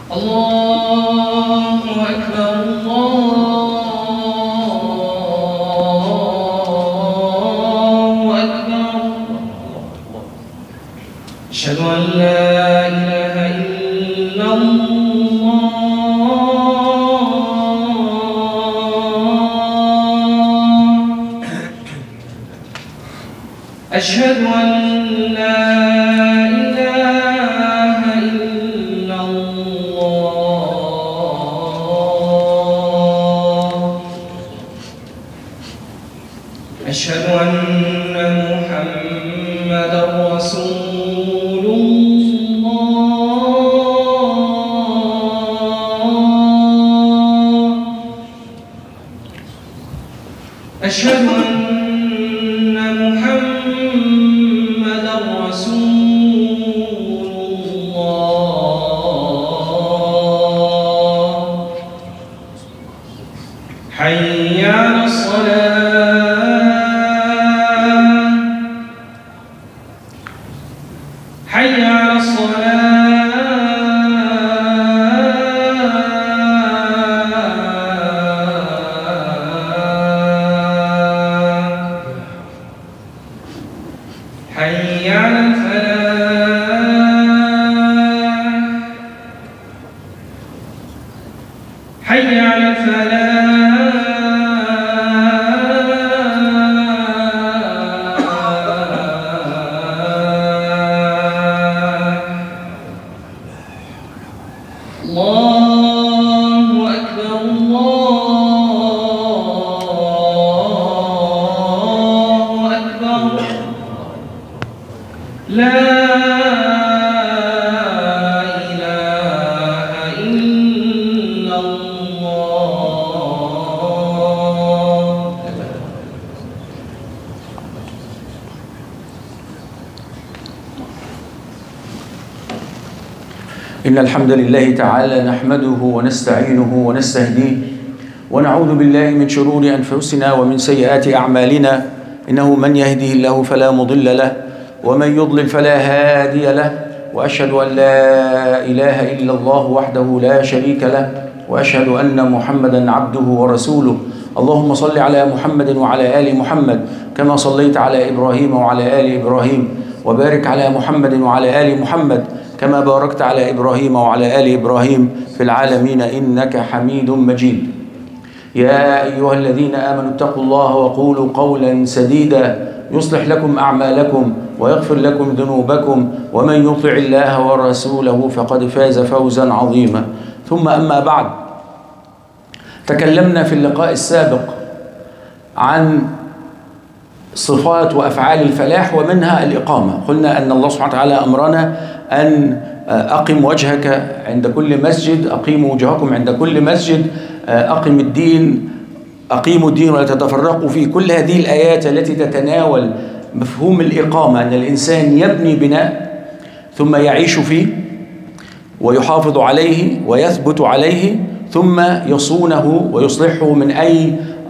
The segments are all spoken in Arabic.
الله أكبر الله أكبر. أشهد أن لا إله إلا الله. أشهد أن لا إله إلا الله. أشهد أن محمدًا رسول الله. أشهد أن محمدًا رسول الله. حي على الصلاة. حي على الصلاة. حي على الفلاح. حي على الفلاح. الله أكبر الله أكبر. لا إله إلا الله. إن الحمد لله تعالى نحمده ونستعينه ونستهديه ونعوذ بالله من شرور أنفسنا ومن سيئات أعمالنا. إنه من يهده الله فلا مضل له ومن يضلل فلا هادي له، وأشهد أن لا إله إلا الله وحده لا شريك له، وأشهد أن محمدا عبده ورسوله. اللهم صل على محمد وعلى آل محمد كما صليت على إبراهيم وعلى آل إبراهيم، وبارك على محمد وعلى آل محمد كما باركت على إبراهيم وعلى آل إبراهيم في العالمين إنك حميد مجيد. يا أيها الذين آمنوا اتقوا الله وقولوا قولا سديدا يصلح لكم أعمالكم ويغفر لكم ذنوبكم، ومن يطع الله ورسوله فقد فاز فوزا عظيما. ثم أما بعد، تكلمنا في اللقاء السابق عن صفات وأفعال الفلاح ومنها الإقامة. قلنا أن الله سبحانه وتعالى أمرنا أن أقم وجهك عند كل مسجد، أقيموا وجهكم عند كل مسجد، أقم الدين، أقيموا الدين ولا تتفرقوا فيه. كل هذه الآيات التي تتناول مفهوم الإقامة، أن الإنسان يبني بناء ثم يعيش فيه ويحافظ عليه ويثبت عليه ثم يصونه ويصلحه من أي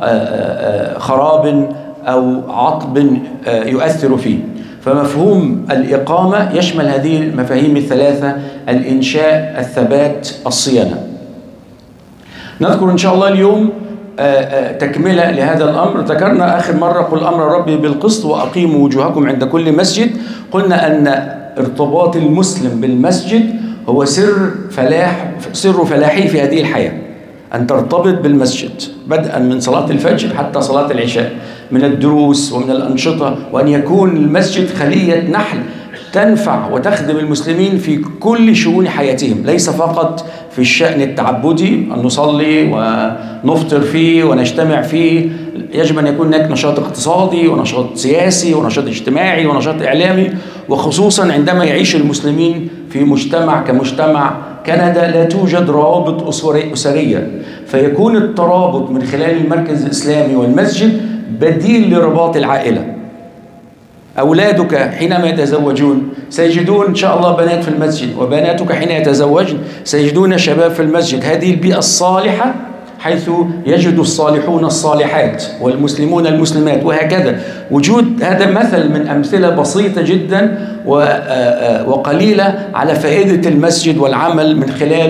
خراب أو عطب يؤثر فيه. فمفهوم الإقامة يشمل هذه المفاهيم الثلاثة: الإنشاء، الثبات، الصيانة. نذكر إن شاء الله اليوم تكملة لهذا الأمر. ذكرنا آخر مرة: قل أمر ربي بالقسط وأقيموا وجوهكم عند كل مسجد. قلنا أن ارتباط المسلم بالمسجد هو سر فلاحه في هذه الحياة، أن ترتبط بالمسجد بدءا من صلاة الفجر حتى صلاة العشاء، من الدروس ومن الأنشطة، وأن يكون المسجد خلية نحل تنفع وتخدم المسلمين في كل شؤون حياتهم، ليس فقط في الشأن التعبدي أن نصلي ونفطر فيه ونجتمع فيه. يجب أن يكون هناك نشاط اقتصادي ونشاط سياسي ونشاط اجتماعي ونشاط إعلامي، وخصوصا عندما يعيش المسلمين في مجتمع كمجتمع كندا لا توجد روابط أسرية، فيكون الترابط من خلال المركز الإسلامي والمسجد بديل لرباط العائلة. أولادك حينما يتزوجون سيجدون إن شاء الله بنات في المسجد، وبناتك حين يتزوجن سيجدون شباب في المسجد. هذه البيئة الصالحة حيث يجد الصالحون الصالحات والمسلمون المسلمات، وهكذا. وجود هذا مثل من أمثلة بسيطة جدا وقليلة على فائدة المسجد والعمل من خلال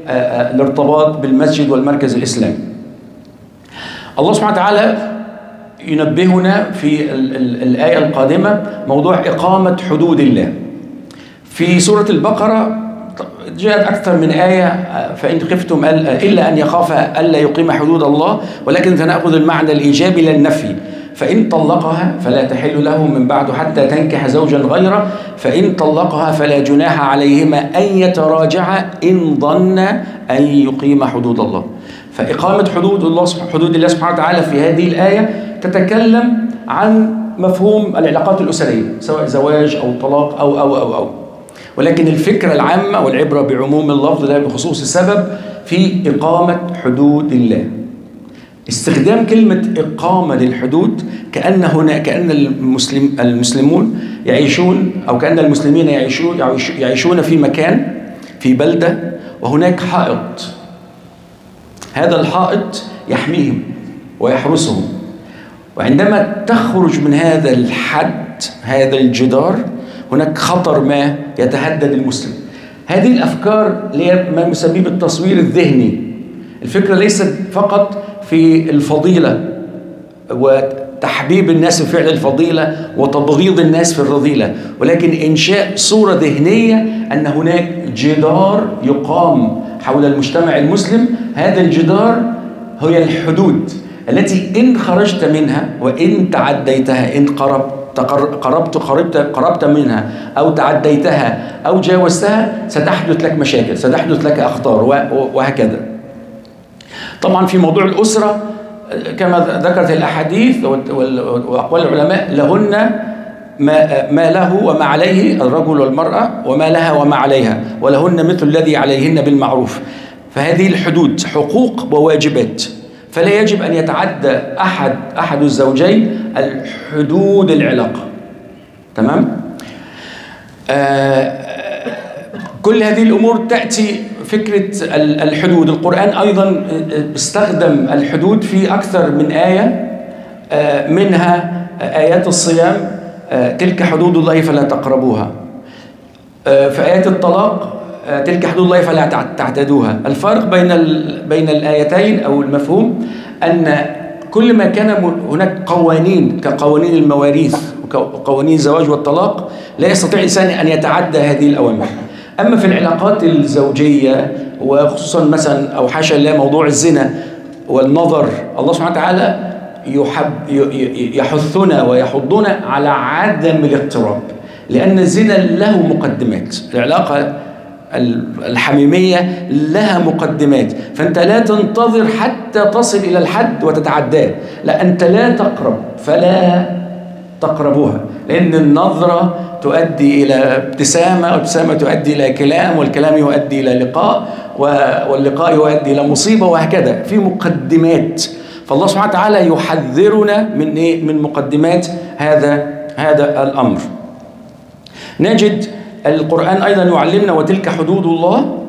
الارتباط بالمسجد والمركز الإسلامي. الله سبحانه وتعالى ينبهنا في الآية القادمة موضوع إقامة حدود الله. في سورة البقرة جاءت أكثر من آية، فإن خفتم إلا أن يخاف ألا يقيم حدود الله، ولكن سنأخذ المعنى الإيجابي للنفي. فإن طلقها فلا تحل له من بعد حتى تنكح زوجا غيره، فإن طلقها فلا جناح عليهما أن يتراجعا إن ظن أن يقيم حدود الله. فإقامة حدود الله سبحانه وتعالى في هذه الآية تتكلم عن مفهوم العلاقات الأسرية، سواء زواج أو طلاق أو ولكن الفكرة العامة والعبرة بعموم اللفظ لا بخصوص السبب في إقامة حدود الله. استخدام كلمة إقامة للحدود كأن المسلمون يعيشون، أو كأن المسلمين يعيشون في مكان، في بلدة، وهناك حائط. هذا الحائط يحميهم ويحرسهم، وعندما تخرج من هذا الحد، هذا الجدار، هناك خطر ما يتهدد المسلم. هذه الأفكار ما نسميه بالتصوير الذهني. الفكرة ليست فقط في الفضيلة وتحبيب الناس في فعل الفضيلة وتبغيض الناس في الرذيلة، ولكن إنشاء صورة ذهنية أن هناك جدار يقام حول المجتمع المسلم. هذا الجدار هي الحدود التي إن خرجت منها وإن تعديتها، إن قربت منها أو تعديتها أو جاوزتها، ستحدث لك مشاكل، ستحدث لك أخطار، وهكذا. طبعا في موضوع الأسرة كما ذكرت الأحاديث وأقوال العلماء، لهن ما له وما عليه الرجل والمرأة، وما لها وما عليها، ولهن مثل الذي عليهن بالمعروف. فهذه الحدود حقوق وواجبات، فلا يجب أن يتعدى أحد الزوجين الحدود العلاقة. تمام؟ كل هذه الأمور تأتي فكرة الحدود. القرآن أيضا استخدم الحدود في أكثر من آية، منها آيات الصيام، تلك حدود الله فلا تقربوها. في آيات الطلاق، تلك حدود الله فلا تعتدوها. الفارق بين الآيتين أو المفهوم أن كل ما كان هناك قوانين كقوانين المواريث وقوانين الزواج والطلاق، لا يستطيع الإنسان أن يتعدى هذه الأوامر. أما في العلاقات الزوجية، وخصوصا مثلا أو حاشا الله موضوع الزنا والنظر، الله سبحانه وتعالى يحثنا ويحضنا على عدم الاقتراب، لأن الزنا له مقدمات. العلاقة الحميمية لها مقدمات، فأنت لا تنتظر حتى تصل إلى الحد وتتعداه، لا، أنت لا تقرب، فلا تقربوها، لأن النظرة تؤدي إلى ابتسامة، والابتسامة تؤدي إلى كلام، والكلام يؤدي إلى لقاء، واللقاء يؤدي إلى مصيبة، وهكذا في مقدمات. فالله سبحانه وتعالى يحذرنا من إيه؟ من مقدمات هذا الأمر. نجد القرآن أيضا يعلمنا وتلك حدود الله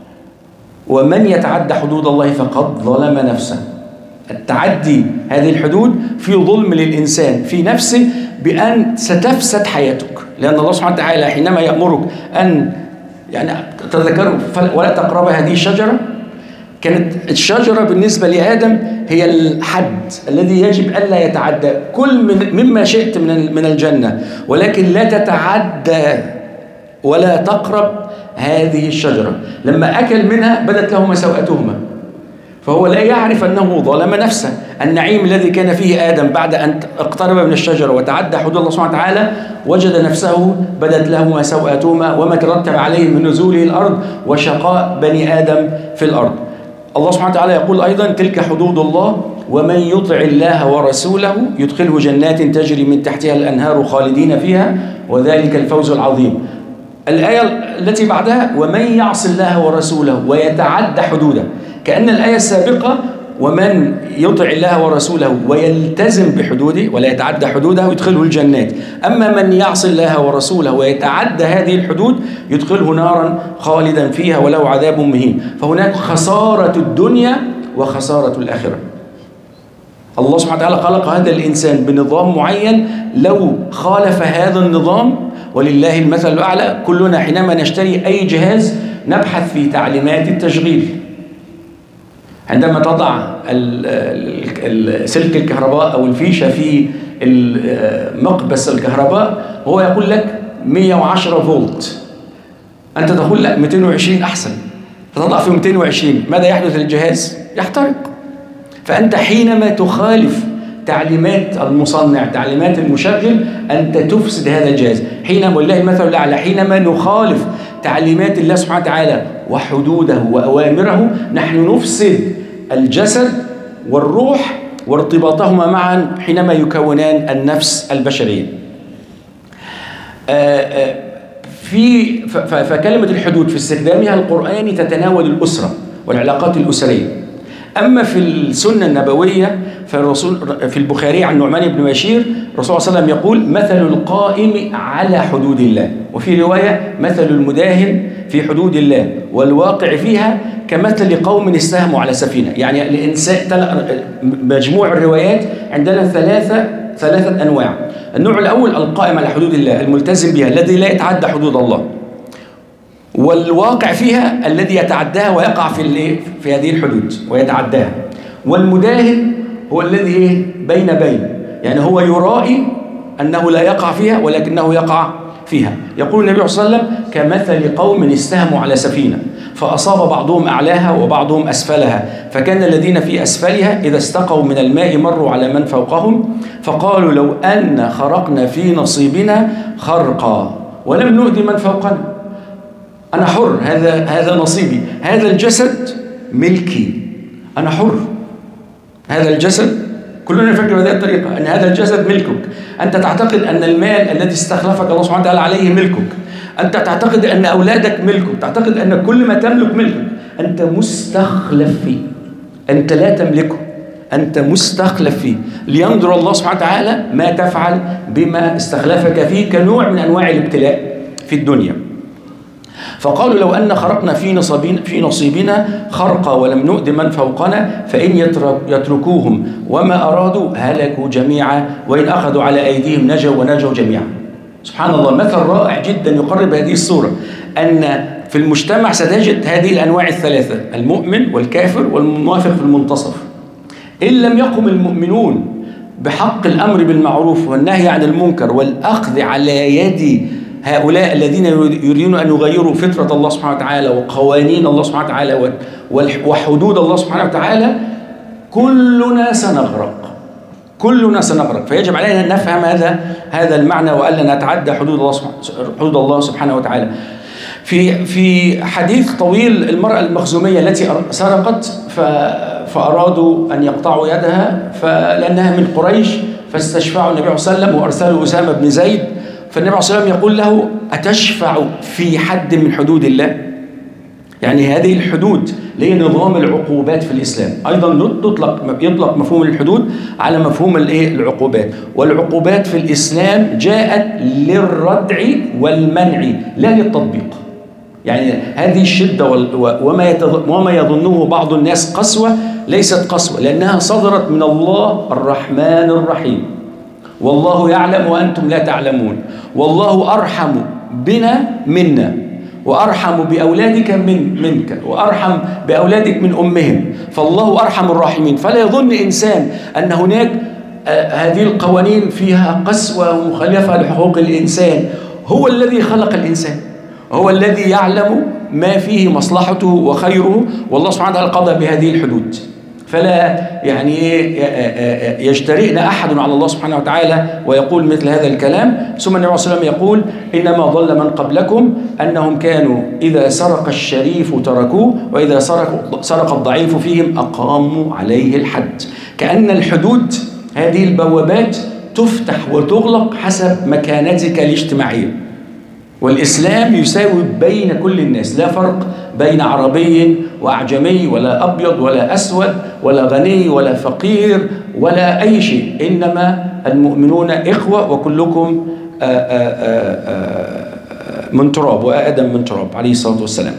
ومن يتعدى حدود الله فقد ظلم نفسه. التعدي هذه الحدود في ظلم للإنسان في نفسه، بأن ستفسد حياتك، لأن الله سبحانه وتعالى حينما يأمرك أن تذكروا ولا تقرب هذه الشجرة، كانت الشجرة بالنسبة لآدم هي الحد الذي يجب ألا يتعدى كل مما شئت من الجنة، ولكن لا تتعدى ولا تقرب هذه الشجرة. لما أكل منها بدت لهما سوءتهما، فهو لا يعرف أنه ظلم نفسه. النعيم الذي كان فيه آدم بعد أن اقترب من الشجرة وتعدى حدود الله سبحانه وتعالى، وجد نفسه بدت لهما سوءتهما وما ترتب عليه من نزوله الأرض وشقاء بني آدم في الأرض. الله سبحانه وتعالى يقول أيضا تلك حدود الله ومن يطع الله ورسوله يدخله جنات تجري من تحتها الأنهار خالدين فيها وذلك الفوز العظيم. الآية التي بعدها ومن يعص الله ورسوله ويتعدى حدوده، كأن الآية السابقة ومن يطع الله ورسوله ويلتزم بحدوده ولا يتعدى حدوده يدخله الجنات، أما من يعص الله ورسوله ويتعدى هذه الحدود يدخله نارا خالدا فيها وله عذاب مهين. فهناك خسارة الدنيا وخسارة الآخرة. الله سبحانه وتعالى خلق هذا الإنسان بنظام معين، لو خالف هذا النظام ولله المثل الأعلى، كلنا حينما نشتري أي جهاز نبحث في تعليمات التشغيل. عندما تضع سلك الكهرباء أو الفيشة في مقبس الكهرباء هو يقول لك 110 فولت، أنت تقول لا 220 أحسن، فتضع في 220، ماذا يحدث للجهاز؟ يحترق. فأنت حينما تخالف تعليمات المصنع، تعليمات المشغل، أنت تفسد هذا الجهاز. حينما، والله المثل الأعلى، حينما نخالف تعليمات الله سبحانه وتعالى وحدوده وأوامره، نحن نفسد الجسد والروح وارتباطهما معا حينما يكونان النفس البشرية. فكلمة الحدود في استخدامها القرآني تتناول الأسرة والعلاقات الأسرية. أما في السنة النبوية فالرسول في البخاري عن نعمان بن بشير الرسول صلى الله عليه وسلم يقول: مثل القائم على حدود الله، وفي رواية: مثل المداهن في حدود الله والواقع فيها كمثل قوم استهموا على سفينة. يعني الإنسان، مجموع الروايات عندنا ثلاثة أنواع. النوع الأول القائم على حدود الله الملتزم بها الذي لا يتعدى حدود الله، والواقع فيها الذي يتعداها ويقع في هذه الحدود ويتعداها. والمداهن هو الذي بين يعني هو يرائي أنه لا يقع فيها ولكنه يقع فيها. يقول النبي صلى الله عليه وسلم: كمثل قوم استهموا على سفينة فأصاب بعضهم أعلاها وبعضهم أسفلها، فكان الذين في أسفلها إذا استقوا من الماء مروا على من فوقهم فقالوا: لو أن خرقنا في نصيبنا خرقا ولم نؤذي من فوقنا. أنا حر، هذا نصيبي، هذا الجسد ملكي، أنا حر. هذا الجسد كلنا نفكر بهذه الطريقة، أن هذا الجسد ملكك. أنت تعتقد أن المال الذي استخلفك الله سبحانه وتعالى عليه ملكك، أنت تعتقد أن أولادك ملكك، تعتقد أن كل ما تملك ملكك. أنت مستخلف فيه، أنت لا تملكه، أنت مستخلف فيه، لينظر الله سبحانه وتعالى ما تفعل بما استخلفك فيه كنوع من أنواع الابتلاء في الدنيا. فقالوا: لو أن خرقنا في نصيبنا خرقا ولم نؤذ من فوقنا فإن يتركوهم وما أرادوا هلكوا جميعا وإن أخذوا على أيديهم نجوا ونجوا جميعا. سبحان الله، مثل رائع جدا يقرب هذه الصورة، أن في المجتمع ستجد هذه الأنواع الثلاثة: المؤمن والكافر والموافق في المنتصف. إن لم يقم المؤمنون بحق الأمر بالمعروف والنهي عن المنكر والأخذ على يد هؤلاء الذين يريدون أن يغيروا فطرة الله سبحانه وتعالى وقوانين الله سبحانه وتعالى وحدود الله سبحانه وتعالى، كلنا سنغرق. فيجب علينا أن نفهم هذا المعنى وألا نتعدى حدود الله سبحانه وتعالى. في حديث طويل، المرأة المخزومية التي سرقت فأرادوا أن يقطعوا يدها لأنها من قريش، فاستشفعوا النبي صلى الله عليه وسلم وأرسلوا أسامة بن زيد. فالنبي صلى الله عليه وسلم يقول له: أتشفع في حد من حدود الله؟ يعني هذه الحدود اللي هي نظام العقوبات في الإسلام. أيضا يطلق مفهوم الحدود على مفهوم العقوبات، والعقوبات في الإسلام جاءت للردع والمنع لا للتطبيق. يعني هذه الشدة وما يظنه بعض الناس قسوة ليست قسوة، لأنها صدرت من الله الرحمن الرحيم. والله يعلم وأنتم لا تعلمون، والله أرحم بنا منا، وأرحم بأولادك منك، وأرحم بأولادك من أمهم، فالله أرحم الراحمين. فلا يظن إنسان أن هناك هذه القوانين فيها قسوة ومخالفة لحقوق الإنسان. هو الذي خلق الإنسان، هو الذي يعلم ما فيه مصلحته وخيره، والله سبحانه وتعالى قضى بهذه الحدود. فلا يجترئن أحد على الله سبحانه وتعالى ويقول مثل هذا الكلام. ثم النبي صلى الله عليه وسلم يقول: إنما ضل من قبلكم أنهم كانوا إذا سرق الشريف تركوه وإذا سرق الضعيف فيهم أقاموا عليه الحد. كأن الحدود هذه البوابات تفتح وتغلق حسب مكانتك الاجتماعية، والإسلام يساوي بين كل الناس، لا فرق بين عربي وأعجمي ولا أبيض ولا أسود ولا غني ولا فقير ولا أي شيء، إنما المؤمنون إخوة وكلكم من تراب وآدم من تراب عليه الصلاة والسلام.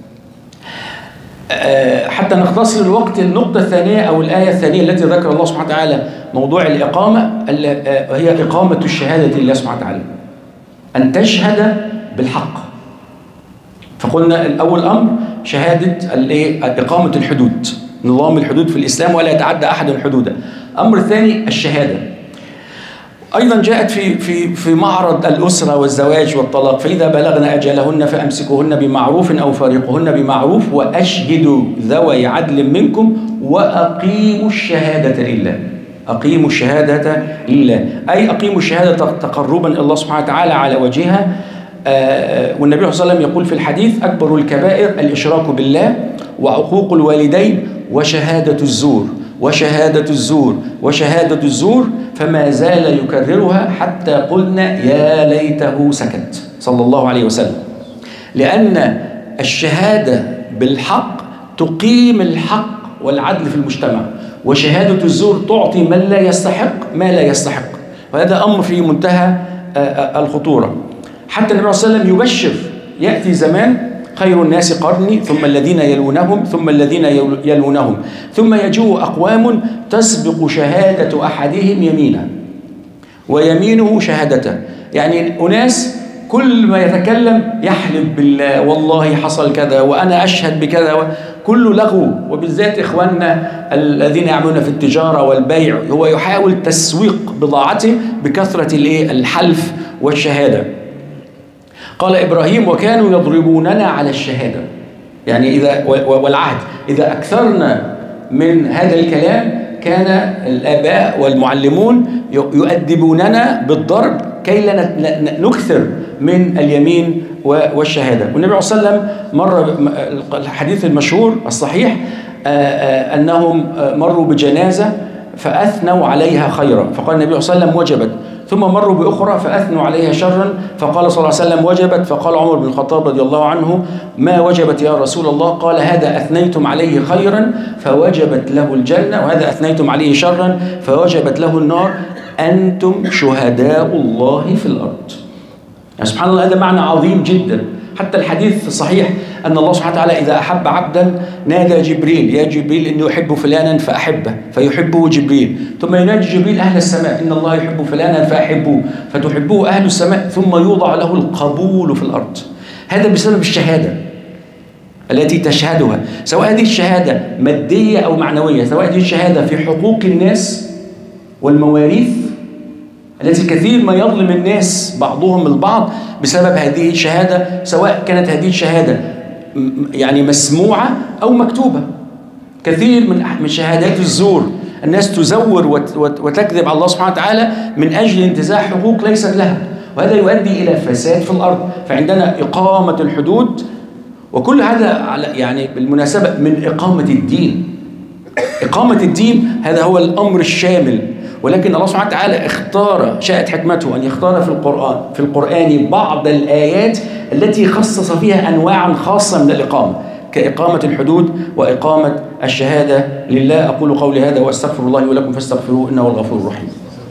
حتى نختصر الوقت، النقطة الثانية أو الآية الثانية التي ذكر الله سبحانه وتعالى موضوع الإقامة هي إقامة الشهادة لله سبحانه وتعالى، أن تشهد بالحق. فقلنا الأول أمر شهادة إقامة الحدود، نظام الحدود في الإسلام ولا يتعدى أحد حدوده. أمر ثاني الشهادة، أيضا جاءت في معرض الأسرة والزواج والطلاق، فإذا بلغن أجلهن فأمسكوهن بمعروف أو فارقوهن بمعروف وأشهدوا ذوي عدل منكم وأقيموا الشهادة لله. أقيموا الشهادة لله، أي أقيموا الشهادة تقربا إلى الله سبحانه وتعالى على وجهها. والنبي صلى الله عليه وسلم يقول في الحديث: أكبر الكبائر الإشراك بالله وعقوق الوالدين وشهادة الزور وشهادة الزور وشهادة الزور، فما زال يكررها حتى قلنا يا ليته سكت صلى الله عليه وسلم. لأن الشهادة بالحق تقيم الحق والعدل في المجتمع، وشهادة الزور تعطي من لا يستحق ما لا يستحق، وهذا أمر في منتهى الخطورة. حتى النبي صلى الله عليه وسلم يبشر: يأتي زمان خير الناس قرني ثم الذين يلونهم ثم الذين يلونهم ثم يجيء أقوام تسبق شهادة أحدهم يمينه ويمينه شهادته. يعني أناس كل ما يتكلم يحلف بالله والله حصل كذا وأنا أشهد بكذا، كله لغو. وبالذات إخواننا الذين يعملون في التجارة والبيع، هو يحاول تسويق بضاعته بكثرة الحلف والشهادة. قال إبراهيم: وكانوا يضربوننا على الشهادة، يعني والعهد، إذا أكثرنا من هذا الكلام كان الآباء والمعلمون يؤدبوننا بالضرب كي لا نكثر من اليمين والشهادة. والنبي صلى الله عليه وسلم مر الحديث المشهور الصحيح أنهم مروا بجنازة فأثنوا عليها خيرا، فقال النبي صلى الله عليه وسلم: وجبت. ثم مروا بأخرى فأثنوا عليها شرا، فقال صلى الله عليه وسلم: وجبت. فقال عمر بن الخطاب رضي الله عنه: ما وجبت يا رسول الله؟ قال: هذا أثنيتم عليه خيرا فوجبت له الجنة، وهذا أثنيتم عليه شرا فوجبت له النار، أنتم شهداء الله في الأرض. يعني سبحان الله، هذا معنى عظيم جدا. حتى الحديث الصحيح أن الله سبحانه وتعالى إذا أحب عبدا نادى جبريل: يا جبريل إني أحب فلانا فأحبه، فيحبه جبريل. ثم ينادي جبريل أهل السماء: إن الله يحب فلانا فأحبوه، فتحبه أهل السماء، ثم يوضع له القبول في الأرض. هذا بسبب الشهادة التي تشهدها، سواء هذه الشهادة مادية أو معنوية، سواء هذه الشهادة في حقوق الناس والمواريث التي كثير ما يظلم الناس بعضهم البعض بسبب هذه الشهادة، سواء كانت هذه الشهادة يعني مسموعة أو مكتوبة. كثير من شهادات الزور الناس تزور وتكذب على الله سبحانه وتعالى من أجل انتزاع حقوق ليست لها، وهذا يؤدي إلى فساد في الأرض. فعندنا إقامة الحدود، وكل هذا يعني بالمناسبة من إقامة الدين. إقامة الدين هذا هو الأمر الشامل، ولكن الله سبحانه وتعالى اختار، شاءت حكمته أن يختار في القرآن بعض الآيات التي خصص فيها أنواعا خاصة من الإقامة، كإقامة الحدود وإقامة الشهادة لله. أقول قولي هذا وأستغفر الله ولكم فاستغفروه إنه هو الغفور الرحيم.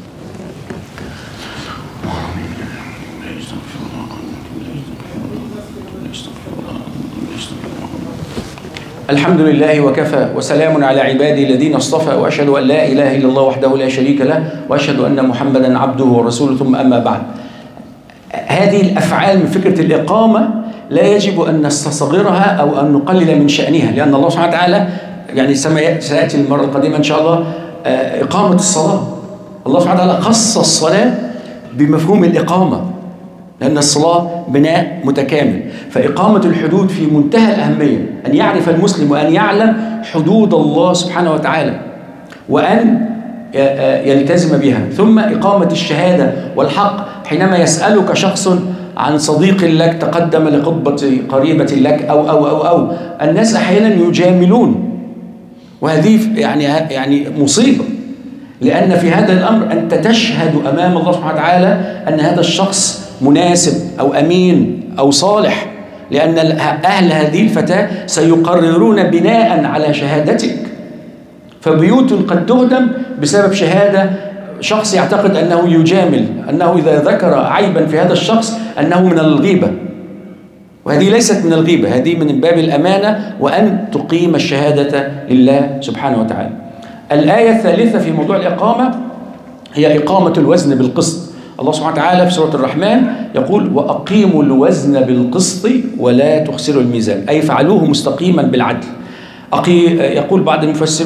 الحمد لله وكفى وسلام على عبادي الذين اصطفى، وأشهد أن لا إله إلا الله وحده لا شريك له، وأشهد أن محمدا عبده ورسوله، ثم أما بعد. هذه الأفعال من فكرة الإقامة لا يجب أن نستصغرها أو أن نقلل من شأنها، لأن الله سبحانه وتعالى يعني سيأتي المرة القادمة إن شاء الله إقامة الصلاة. الله سبحانه وتعالى خص الصلاة بمفهوم الإقامة، لأن الصلاة بناء متكامل. فإقامة الحدود في منتهى الأهمية، أن يعرف المسلم وأن يعلم حدود الله سبحانه وتعالى وأن يلتزم بها. ثم إقامة الشهادة والحق، حينما يسألك شخص عن صديق لك تقدم لخطبة قريبة لك أو الناس أحيانا يجاملون، وهذه يعني مصيبة، لأن في هذا الأمر أنت تشهد أمام الله سبحانه وتعالى أن هذا الشخص مناسب أو أمين أو صالح، لأن أهل هذه الفتاة سيقررون بناء على شهادتك. فبيوت قد تهدم بسبب شهادة شخص يعتقد أنه يجامل، أنه إذا ذكر عيبا في هذا الشخص أنه من الغيبة، وهذه ليست من الغيبة، هذه من باب الأمانة وأن تقيم الشهادة لله سبحانه وتعالى. الآية الثالثة في موضوع الإقامة هي إقامة الوزن بالقسط. الله سبحانه وتعالى في سورة الرحمن يقول وأقيموا الوزن بالقسط ولا تخسروا الميزان، أي فعلوه مستقيما بالعدل. يقول بعض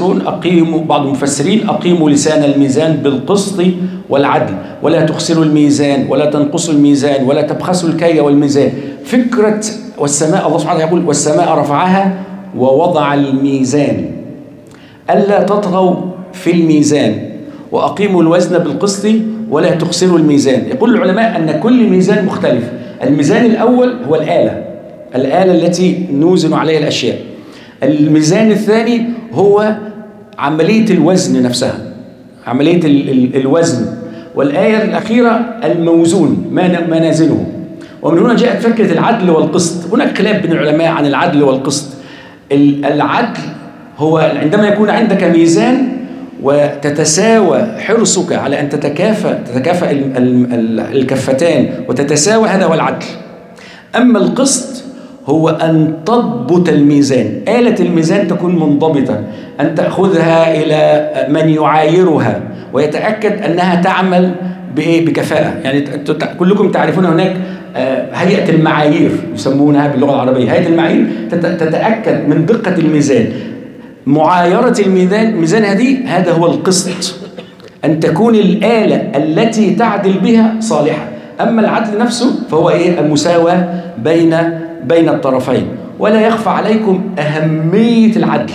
المفسرين أقيموا لسان الميزان بالقسط والعدل ولا تخسروا الميزان ولا تنقصوا الميزان ولا تبخسوا الكيل والميزان. فكرة والسماء، الله سبحانه وتعالى يقول والسماء رفعها ووضع الميزان ألا تطغوا في الميزان وأقيموا الوزن بالقسط ولا تخسروا الميزان. يقول العلماء أن كل ميزان مختلف. الميزان الأول هو الآلة التي نوزن عليها الأشياء. الميزان الثاني هو عملية الوزن نفسها، عملية الوزن. والآية الأخيرة الموزون ما نازله. ومن هنا جاءت فكرة العدل والقسط. هناك خلاف بين العلماء عن العدل والقسط. العدل هو عندما يكون عندك ميزان وتتساوى حرصك على أن تتكافأ الكفتان وتتساوى، هذا هو العدل. أما القسط هو أن تضبط الميزان، آلة الميزان تكون منضبطة، أن تأخذها إلى من يعايرها ويتأكد أنها تعمل بكفاءة. يعني كلكم تعرفون هناك هيئة المعايير يسمونها باللغة العربية، هيئة المعايير تتأكد من دقة الميزان. معايرة الميزان هذا هو القسط، أن تكون الآلة التي تعدل بها صالحة. أما العدل نفسه فهو المساواة بين الطرفين. ولا يخفى عليكم أهمية العدل،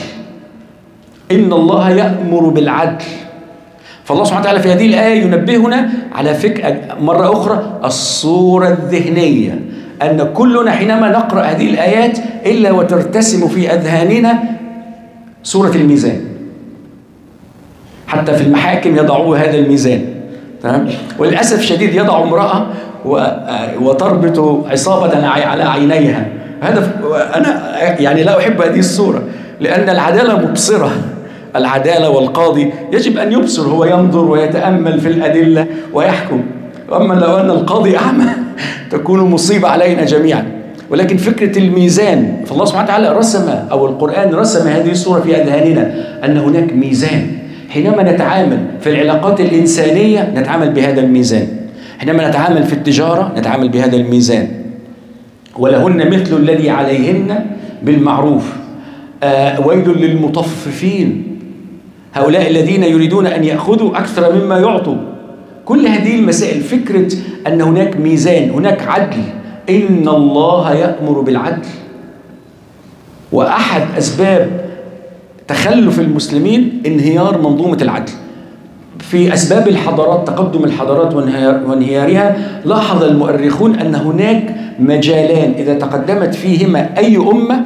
إن الله يأمر بالعدل. فالله سبحانه وتعالى في هذه الآية ينبهنا على فكرة مرة أخرى الصورة الذهنية، أن كلنا حينما نقرأ هذه الآيات إلا وترتسم في أذهاننا سورة الميزان. حتى في المحاكم يضعوا هذا الميزان، تمام؟ وللأسف شديد يضع امرأة وتربط عصابة على عينيها. هذا أنا يعني لا أحب هذه الصورة، لأن العدالة مبصرة. العدالة والقاضي يجب أن يبصر، هو ينظر ويتأمل في الأدلة ويحكم. أما لو أن القاضي أعمى تكون مصيبة علينا جميعا. ولكن فكرة الميزان، فالله سبحانه وتعالى أو القرآن رسم هذه الصورة في أذهاننا أن هناك ميزان. حينما نتعامل في العلاقات الإنسانية نتعامل بهذا الميزان، حينما نتعامل في التجارة نتعامل بهذا الميزان. ولهن مثل الذي عليهن بالمعروف. ويل للمطففين، هؤلاء الذين يريدون أن يأخذوا أكثر مما يعطوا. كل هذه المسائل فكرة أن هناك ميزان، هناك عدل. إن الله يأمر بالعدل. وأحد أسباب تخلف المسلمين انهيار منظومة العدل. في أسباب الحضارات، تقدم الحضارات وانهيارها، لاحظ المؤرخون أن هناك مجالان إذا تقدمت فيهما أي أمة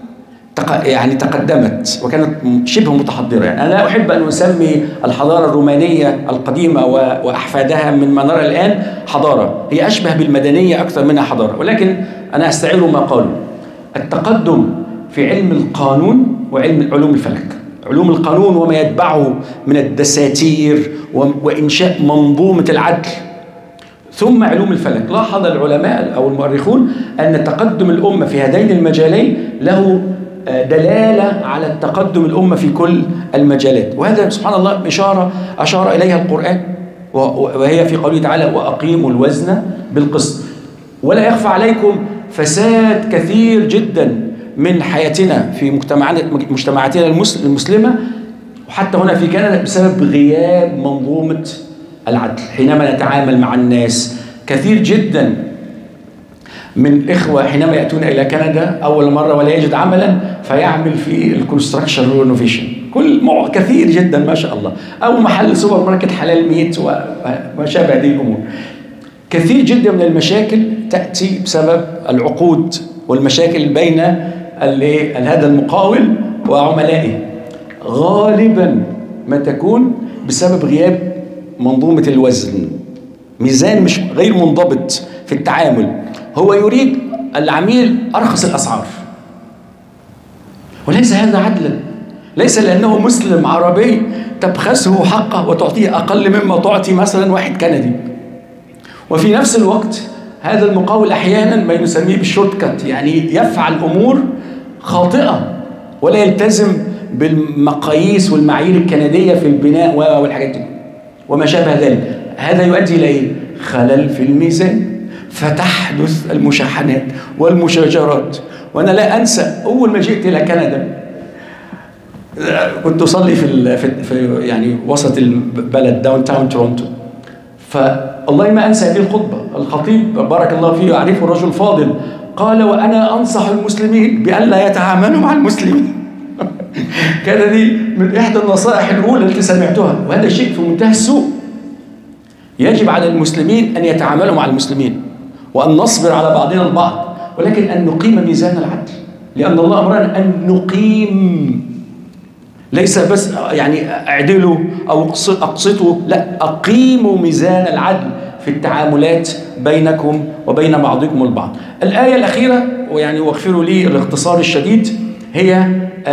تقدمت وكانت شبه متحضرة. يعني أنا لا أحب أن أسمي الحضارة الرومانية القديمة وأحفادها من ما نرى الآن حضارة، هي أشبه بالمدنية أكثر منها حضارة. ولكن أنا أستعير ما قالوا. التقدم في علم القانون وعلم علوم الفلك، علوم القانون وما يتبعه من الدساتير وإنشاء منظومة العدل، ثم علوم الفلك. لاحظ العلماء أو المؤرخون أن تقدم الأمة في هذين المجالين له دلالة على التقدم الأمة في كل المجالات. وهذا سبحان الله أشار إليها القرآن، وهي في قوله تعالى وأقيموا الوزن بالقسط. ولا يخفى عليكم فساد كثير جدا من حياتنا في مجتمعاتنا المسلمة، وحتى هنا في كندا، بسبب غياب منظومة العدل. حينما نتعامل مع الناس كثير جدا من إخوة حينما يأتون إلى كندا أول مرة ولا يجد عملا فيعمل في الكونستراكشن رينوفيشن، كثير جدا ما شاء الله، أو محل سوبر ماركت حلال ميت وما شابه هذه الأمور. كثير جدا من المشاكل تأتي بسبب العقود والمشاكل بين هذا المقاول وعملائه، غالبا ما تكون بسبب غياب منظومة الوزن. ميزان مش غير منضبط في التعامل. هو يريد العميل أرخص الأسعار، وليس هذا عدلا. ليس لأنه مسلم عربي تبخسه حقه وتعطيه أقل مما تعطي مثلا واحد كندي. وفي نفس الوقت هذا المقاول أحيانا ما نسميه بالشورت كات، يعني يفعل أمور خاطئة ولا يلتزم بالمقاييس والمعايير الكندية في البناء والحاجات دي وما شابه ذلك. هذا يؤدي إلى إيه؟ خلل في الميزان، فتحدث المشاحنات والمشاجرات. وأنا لا أنسى أول ما جئت إلى كندا كنت أصلي في يعني وسط البلد داون تاون تورونتو، فالله ما أنسى هذه الخطبة. الخطيب بارك الله فيه يعرفه رجل فاضل، قال: وأنا أنصح المسلمين بأن لا يتعاملوا مع المسلمين. كان دي من إحدى النصائح الأولى التي سمعتها، وهذا شيء في منتهى السوء. يجب على المسلمين أن يتعاملوا مع المسلمين، وأن نصبر على بعضنا البعض، ولكن أن نقيم ميزان العدل، لأن الله أمرنا أن نقيم، ليس بس يعني اعدلوا أو أقسطوا، لا، أقيموا ميزان العدل في التعاملات بينكم وبين بعضكم البعض. الآية الأخيرة، ويعني واغفروا لي الاختصار الشديد، هي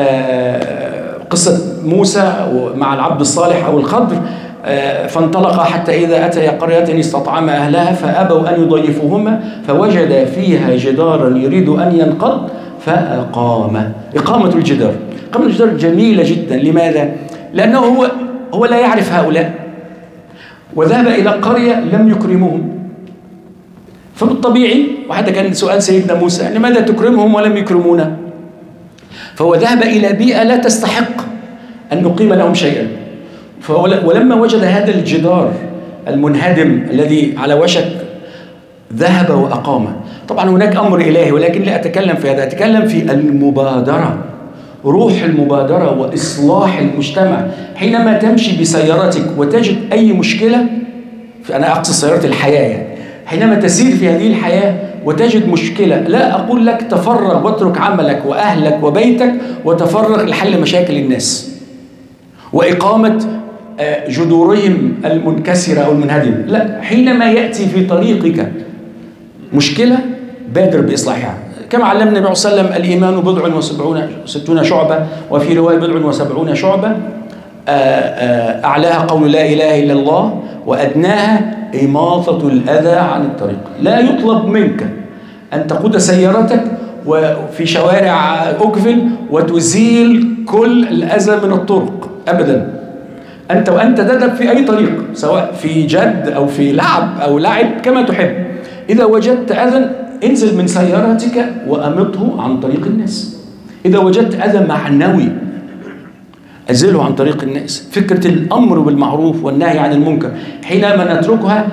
قصة موسى مع العبد الصالح أو الخضر. فانطلقا حتى إذا أتيا قرية استطعما أهلها فأبوا أن يضيفوهما فوجد فيها جدارا يريد أن ينقض فأقامه. إقامة الجدار، إقامة الجدار جميلة جدا. لماذا؟ لأنه هو لا يعرف هؤلاء، وذهب إلى قرية لم يكرموهم، فبالطبيعي، وحتى كان سؤال سيدنا موسى: لماذا تكرمهم ولم يكرمونا؟ فهو ذهب إلى بيئة لا تستحق أن نقيم لهم شيئا. ولما وجد هذا الجدار المنهدم الذي على وشك، ذهب وأقامه. طبعا هناك أمر إلهي، ولكن لا أتكلم في هذا، أتكلم في المبادرة، روح المبادرة وإصلاح المجتمع. حينما تمشي بسيارتك وتجد أي مشكلة، أنا أقصد سيارة الحياة يعني، حينما تسير في هذه الحياة وتجد مشكلة، لا أقول لك تفرغ واترك عملك وأهلك وبيتك وتفرغ لحل مشاكل الناس وإقامة جذورهم المنكسرة أو المنهدمة، لا، حينما يأتي في طريقك مشكلة بادر بإصلاحها. كما علمنا النبي صلى الله عليه وسلم: الإيمان بضع وستون شعبة، وفي رواية بضع وسبعون شعبة، أعلاها قول لا إله إلا الله، وأدناها إماطة الأذى عن الطريق. لا يطلب منك أن تقود سيارتك وفي شوارع أوكفيل وتزيل كل الأذى من الطرق أبدا. وأنت تذهب في أي طريق، سواء في جد أو في لعب كما تحب، إذا وجدت أذى انزل من سيارتك وأمطه عن طريق الناس. إذا وجدت أذى معنوي أزله عن طريق الناس. فكرة الأمر بالمعروف والنهي عن المنكر، حينما نتركها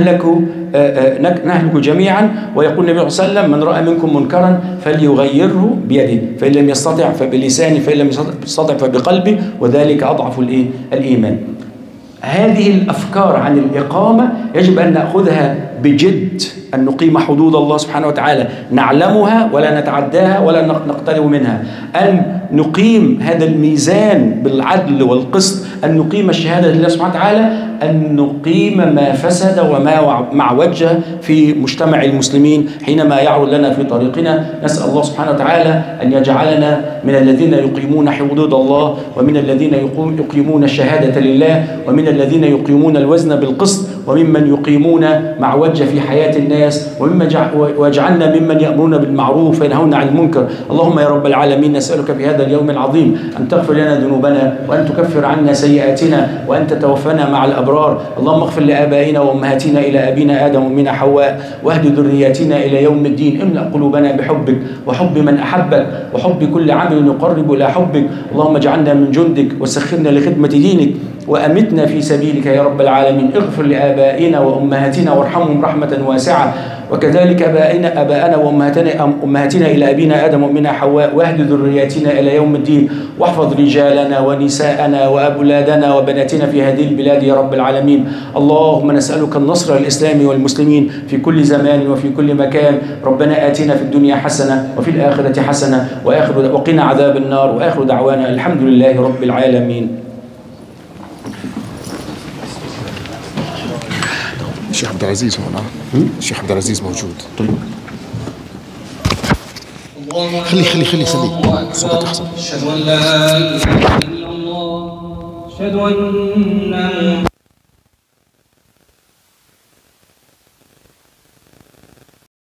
نهلك جميعا. ويقول النبي صلى الله عليه وسلم: من رأى منكم منكرا فليغيره بيده، فإن لم يستطع فبلسانه، فإن لم يستطع فبقلبه، وذلك أضعف الإيمان. هذه الأفكار عن الإقامة يجب أن نأخذها بجد، أن نقيم حدود الله سبحانه وتعالى، نعلمها ولا نتعداها ولا نقترب منها، أن نقيم هذا الميزان بالعدل والقسط، أن نقيم الشهادة لله سبحانه وتعالى، أن نقيم ما فسد وما معوج في مجتمع المسلمين حينما يعرض لنا في طريقنا. نسأل الله سبحانه وتعالى أن يجعلنا من الذين يقيمون حدود الله، ومن الذين يقيمون الشهادة لله، ومن الذين يقيمون الوزن بالقسط، وممن يقيمون معوج في حياة الناس، واجعلنا ممن يأمرون بالمعروف وينهون عن المنكر. اللهم يا رب العالمين، نسألك في هذا اليوم العظيم أن تغفر لنا ذنوبنا، وأن تكفر عنا سيئاتنا، وأن تتوفنا مع الأبرار. اللهم اغفر لآبائنا وأمهاتنا إلى أبينا آدم وأمنا حواء، واهد ذرياتنا إلى يوم الدين. املأ قلوبنا بحبك وحب من أحبك وحب كل عمل يقرب إلى حبك. اللهم اجعلنا من جندك وسخرنا لخدمة دينك، وأمتنا في سبيلك يا رب العالمين. اغفر لآبائنا وأمهاتنا وارحمهم رحمة واسعة، وكذلك أباءنا وأمهاتنا إلى أبينا آدم وأمنا حواء، واهد ذرياتنا إلى يوم الدين، واحفظ رجالنا ونساءنا وأولادنا وبناتنا في هذه البلاد يا رب العالمين. اللهم نسألك النصر للإسلام والمسلمين في كل زمان وفي كل مكان. ربنا آتنا في الدنيا حسنة وفي الآخرة حسنة وقنا عذاب النار. وآخر دعوانا الحمد لله رب العالمين. الشيخ عبد العزيز هنا. الشيخ عبد العزيز موجود. طيب. خلي صوتك احسن. أشهد أن لا إله إلا الله، أشهد أن